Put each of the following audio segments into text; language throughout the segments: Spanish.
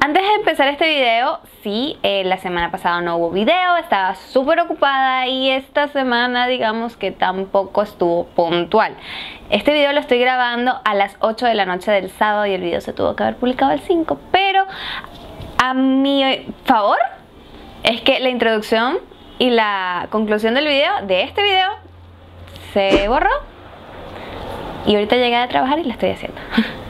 Antes de empezar este video, sí, la semana pasada no hubo video, estaba súper ocupada y esta semana digamos que tampoco estuvo puntual. Este video lo estoy grabando a las 8 de la noche del sábado y el video se tuvo que haber publicado el 5, pero a mi favor es que la introducción y la conclusión del video, de este video, se borró y ahorita llegué a trabajar y la estoy haciendo.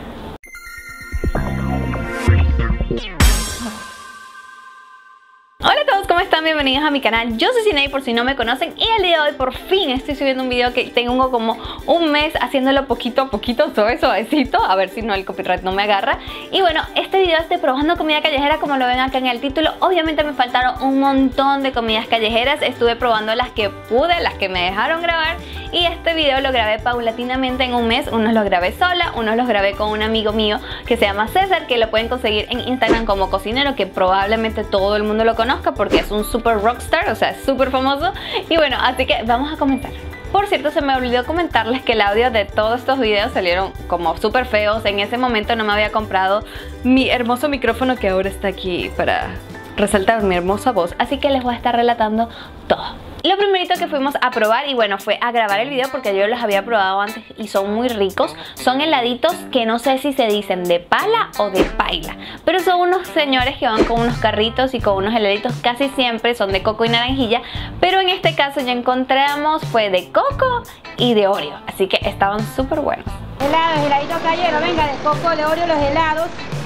Hola a todos, ¿cómo están? Bienvenidos a mi canal. Yo soy Ciney, por si no me conocen, y el día de hoy por fin estoy subiendo un video que tengo como un mes haciéndolo poquito a poquito, suavecito, a ver si no el copyright no me agarra. Y bueno, este video es de probando comida callejera, como lo ven acá en el título. Obviamente me faltaron un montón de comidas callejeras, estuve probando las que pude, las que me dejaron grabar, y este video lo grabé paulatinamente en un mes. Unos los grabé sola, unos los grabé con un amigo mío que se llama César, que lo pueden conseguir en Instagram como cocinero, que probablemente todo el mundo lo conoce porque es un super rockstar, o sea, es súper famoso. Y bueno, así que vamos a comenzar. Por cierto, se me olvidó comentarles que el audio de todos estos videos salieron como súper feos. En ese momento no me había comprado mi hermoso micrófono que ahora está aquí para resaltar mi hermosa voz, así que les voy a estar relatando todo. Lo primerito que fuimos a probar, y bueno, fue a grabar el video porque yo los había probado antes y son muy ricos. Son heladitos que no sé si se dicen de pala o de paila, pero son unos señores que van con unos carritos y con unos heladitos. Casi siempre son de coco y naranjilla, pero en este caso ya encontramos fue de coco y de Oreo, así que estaban súper buenos. Heladitos callejeros, venga, de coco, de Oreo, los helados.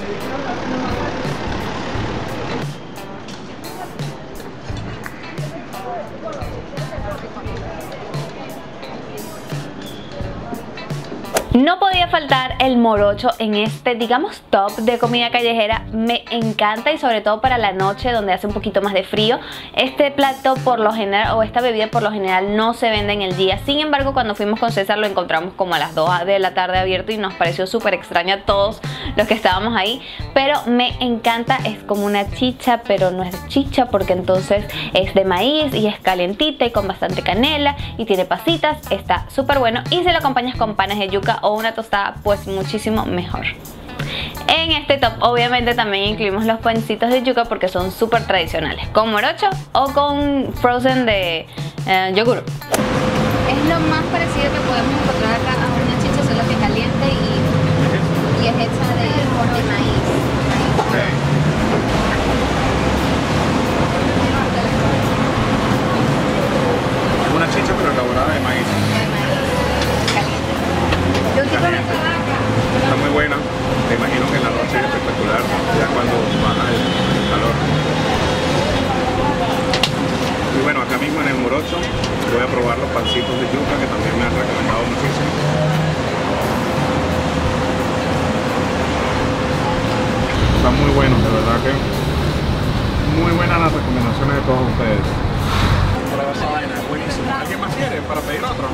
No podía faltar el morocho en este, digamos, top de comida callejera. Me encanta, y sobre todo para la noche donde hace un poquito más de frío. Este plato por lo general, o esta bebida por lo general, no se vende en el día. Sin embargo, cuando fuimos con César lo encontramos como a las 2 de la tarde abierto y nos pareció súper extraño a todos los que estábamos ahí. Pero me encanta, es como una chicha, pero no es chicha porque entonces es de maíz y es calientita y con bastante canela y tiene pasitas. Está súper bueno, y si lo acompañas con panes de yuca o una tostada, pues muchísimo mejor. En este top obviamente también incluimos los pancitos de yuca porque son súper tradicionales, con morocho o con frozen de yogur. Es lo más parecido que podemos encontrar acá a una chicha, solo que caliente y es hecha de maíz. Okay. Una chicha pero elaborada de maíz. Está muy buena, me imagino que en la noche es espectacular, ya cuando baja el calor. Y bueno, acá mismo en el morocho voy a probar los pancitos de yuca que también me han recomendado muchísimo. Están muy buenos, de verdad que muy buenas las recomendaciones de todos ustedes. Prueba esa vaina, es buenísimo. ¿Alguien más quiere para pedir otro?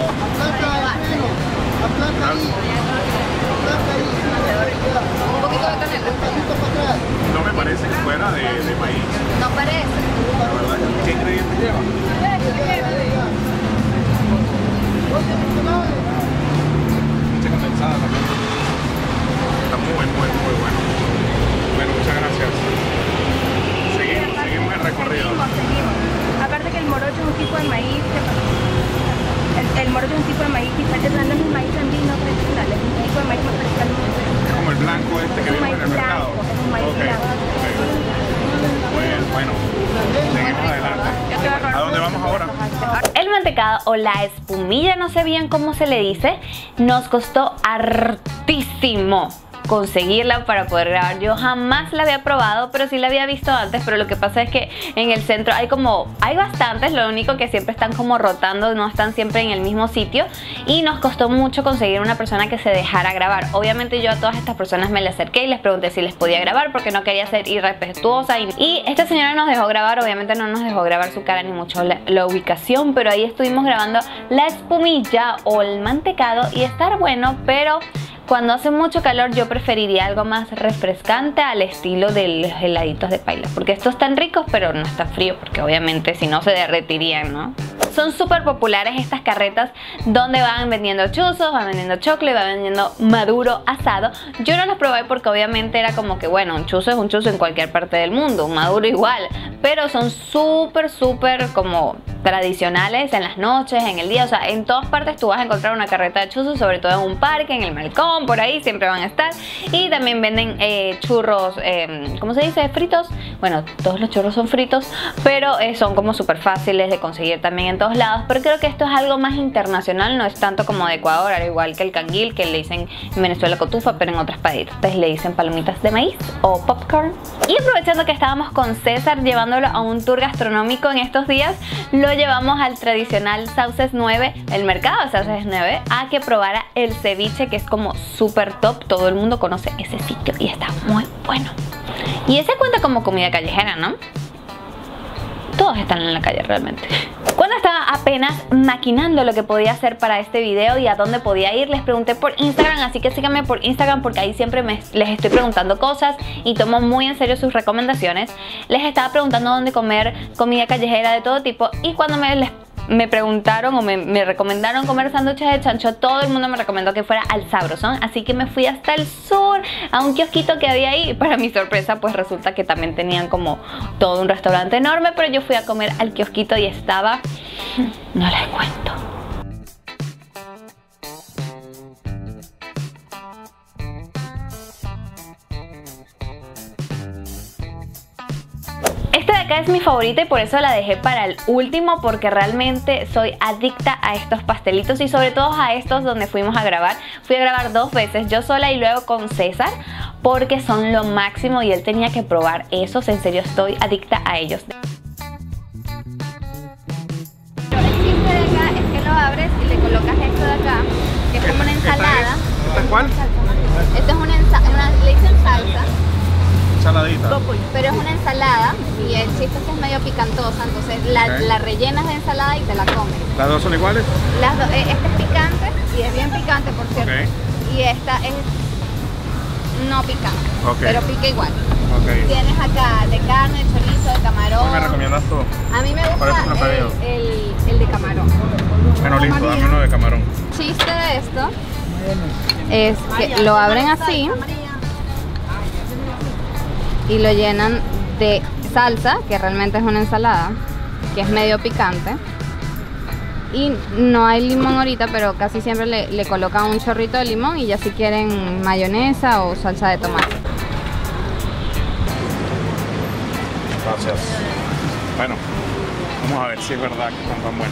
Un poquito de canela. No me parece que fuera de maíz. No parece. La verdad, ¿qué ingredientes lleva? Leche condensada también. Está muy bueno. Bueno, muchas gracias. Seguimos el recorrido. Seguimos. Aparte que el morocho es un tipo de maíz el morocho es un tipo de maíz diferente, no es un maíz andino tradicional, es un tipo de maíz más tradicional. Es como el blanco este que vimos en el mercado. Es un maíz blanco. Muy bien, bueno, seguimos adelante. ¿A dónde vamos ahora? El mantecado o la espumilla, no sé bien cómo se le dice, nos costó hartísimo conseguirla para poder grabar. Yo jamás la había probado, pero sí la había visto antes. Pero lo que pasa es que en el centro hay bastantes, lo único que siempre están como rotando, no están siempre en el mismo sitio, y nos costó mucho conseguir una persona que se dejara grabar. Obviamente yo a todas estas personas me le acerqué y les pregunté si les podía grabar porque no quería ser irrespetuosa, y esta señora nos dejó grabar. Obviamente no nos dejó grabar su cara ni mucho la ubicación, pero ahí estuvimos grabando la espumilla o el mantecado, y estar bueno, pero cuando hace mucho calor yo preferiría algo más refrescante al estilo de los heladitos de paila, porque estos están ricos pero no está frío, porque obviamente si no se derretirían, ¿no? Son súper populares estas carretas donde van vendiendo chuzos, van vendiendo choclo y van vendiendo maduro asado. Yo no los probé porque obviamente era como que bueno, un chuzo es un chuzo en cualquier parte del mundo, un maduro igual, pero son súper como tradicionales en las noches, en el día, o sea, en todas partes tú vas a encontrar una carreta de chuzos, sobre todo en un parque, en el balcón, por ahí siempre van a estar. Y también venden churros, ¿cómo se dice? Fritos. Bueno, todos los churros son fritos, pero son como súper fáciles de conseguir también en todos lados. Pero creo que esto es algo más internacional, no es tanto como de Ecuador, al igual que el canguil, que le dicen en Venezuela cotufa, pero en otras países le dicen palomitas de maíz o popcorn. Y aprovechando que estábamos con César llevándolo a un tour gastronómico en estos días, lo llevamos al tradicional Sauces 9, el mercado de Sauces 9, a que probara el ceviche, que es como súper top. Todo el mundo conoce ese sitio y está muy bueno. Y ese cuenta como comida callejera, ¿no? Todos están en la calle realmente. Cuando estaba apenas maquinando lo que podía hacer para este video y a dónde podía ir, les pregunté por Instagram, así que síganme por Instagram porque ahí siempre les estoy preguntando cosas y tomo muy en serio sus recomendaciones. Les estaba preguntando dónde comer comida callejera de todo tipo, y cuando me preguntaron o me recomendaron comer sándwiches de chancho, todo el mundo me recomendó que fuera al Sabrosón, así que me fui hasta el sur a un kiosquito que había ahí. Para mi sorpresa, pues resulta que también tenían como todo un restaurante enorme, pero yo fui a comer al kiosquito y estaba... no les cuento. Esta de acá es mi favorita y por eso la dejé para el último, porque realmente soy adicta a estos pastelitos y sobre todo a estos donde fuimos a grabar. Fui a grabar 2 veces, yo sola y luego con César, porque son lo máximo y él tenía que probar esos. En serio, estoy adicta a ellos. El chiste de acá es que lo abres y le colocas esto de acá, que es como una ensalada. ¿Esta es cuál? Esto es una le dicen salsa. Ensaladita. Pero es una ensalada y el chiste es que es medio picantosa, entonces la rellenas de ensalada y te la comes. ¿Las dos son iguales? Esta es picante y es bien picante, por cierto. Y esta es no picante, pero pica igual. Tienes acá de carne, de chorizo, de camarón. ¿Cuál me recomiendas tú? A mí me gusta el de camarón. Bueno, listo, dame uno de camarón. El chiste de esto es que lo abren así y lo llenan de salsa, que realmente es una ensalada, que es medio picante. Y no hay limón ahorita, pero casi siempre le colocan un chorrito de limón y ya si quieren mayonesa o salsa de tomate. Gracias. Bueno, vamos a ver si es verdad que están tan buenos.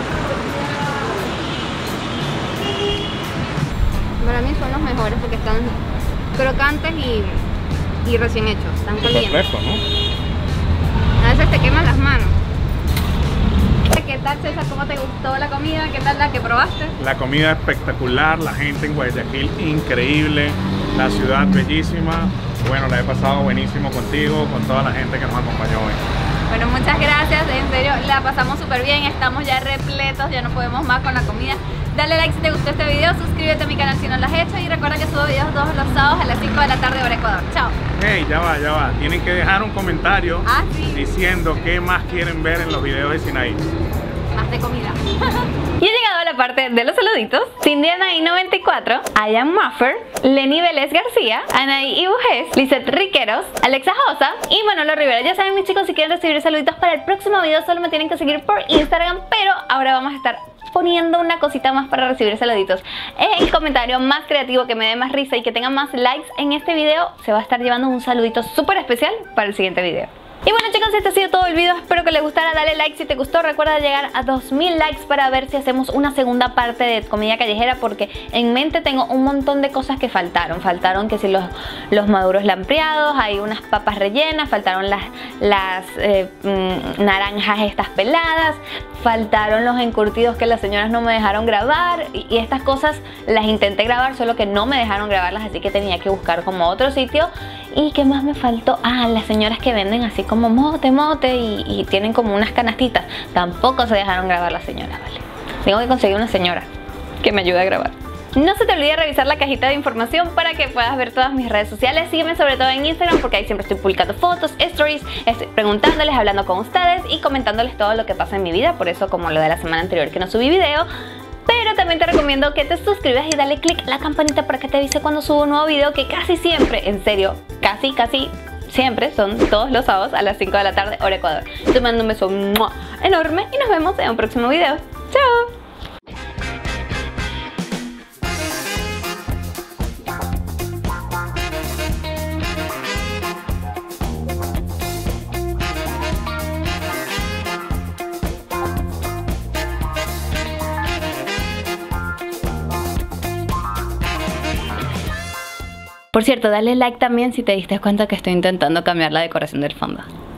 Para mí son los mejores porque están crocantes y recién hechos, están calientes. Fresco, ¿no? A veces te queman las manos. ¿Qué tal, César? ¿Cómo te gustó la comida? ¿Qué tal la que probaste? La comida espectacular, la gente en Guayaquil increíble, la ciudad bellísima. Bueno, la he pasado buenísimo contigo, con toda la gente que nos acompañó hoy. Bueno, muchas gracias, en serio, la pasamos súper bien, estamos ya repletos, ya no podemos más con la comida. Dale like si te gustó este video, suscríbete a mi canal si no lo has hecho y recuerda que subo videos todos los sábados a las 5 de la tarde hora Ecuador. Chao. Hey, ya va. Tienen que dejar un comentario diciendo qué más quieren ver en los videos de Sinaí. Más de comida. Y he llegado a la parte de los saluditos. Cindy Anaí 94, Ayan Muffer, Lenny Vélez García, Anaí Ibujés, Lizeth Riqueros, Alexa Josa y Manolo Rivera. Ya saben, mis chicos, si quieren recibir saluditos para el próximo video solo me tienen que seguir por Instagram, pero ahora vamos a estar poniendo una cosita más para recibir saluditos. El comentario más creativo, que me dé más risa y que tenga más likes en este video, se va a estar llevando un saludito súper especial para el siguiente video. Y bueno, chicos, este ha sido todo el video, espero que les gustara. Dale like si te gustó, recuerda llegar a 2000 likes para ver si hacemos una segunda parte de comida callejera, porque en mente tengo un montón de cosas que faltaron que si los maduros lampreados, hay unas papas rellenas, faltaron las naranjas estas peladas, faltaron los encurtidos que las señoras no me dejaron grabar, y estas cosas las intenté grabar, solo que no me dejaron grabarlas, así que tenía que buscar como otro sitio. ¿Y qué más me faltó? Las señoras que venden así como mote y tienen como unas canastitas, tampoco se dejaron grabar las señoras, ¿vale? Tengo que conseguir una señora que me ayude a grabar. No se te olvide revisar la cajita de información para que puedas ver todas mis redes sociales. Sígueme sobre todo en Instagram porque ahí siempre estoy publicando fotos, stories, preguntándoles, hablando con ustedes y comentándoles todo lo que pasa en mi vida. Por eso, como lo de la semana anterior que no subí video. Pero también te recomiendo que te suscribas y dale click a la campanita para que te avise cuando subo un nuevo video, que casi siempre, en serio, casi siempre son todos los sábados a las 5 de la tarde, hora Ecuador. Te mando un beso enorme y nos vemos en un próximo video. ¡Chao! Por cierto, dale like también si te diste cuenta que estoy intentando cambiar la decoración del fondo.